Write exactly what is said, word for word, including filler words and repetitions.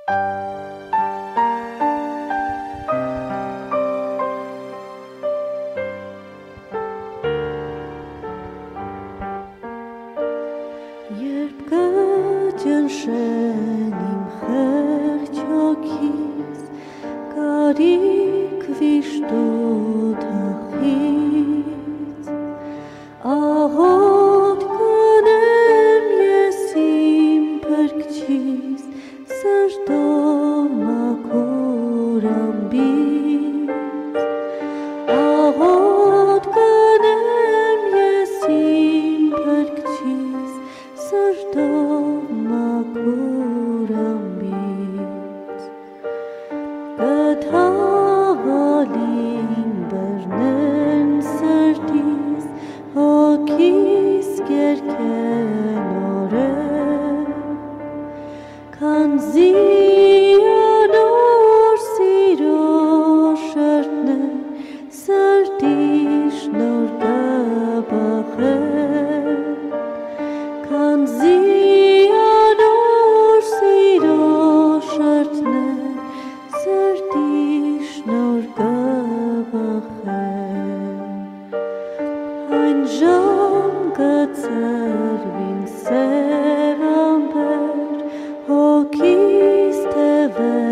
Երբ կճնշեն իմ խեղճոքից, կարիք վիշտու թախից, աղոտ կնեմ ես իմ փրկչից, սրտով մաքուր ամբից, աղոտ կնեմ ես իմ փրկչից, սրտով մաքուր ամբից, կթավալին բռնեն սրտիս, հոգիս կերքեն օրեր, քանզի անոր սիրո շրթներ, սրտի շնոր կբախեն, քանզի անոր սիրո շրթներ, սրտի շնոր կբախեն, այն ժամ կծրվին սև ամպեր, հոգիս թևեր